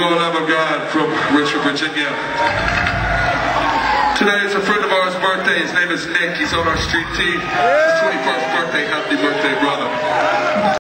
go, Lamb of God from Richmond, Virginia. Today is a friend of ours' birthday. His name is Nick. He's on our street team. It's his 21st birthday. Happy birthday, brother.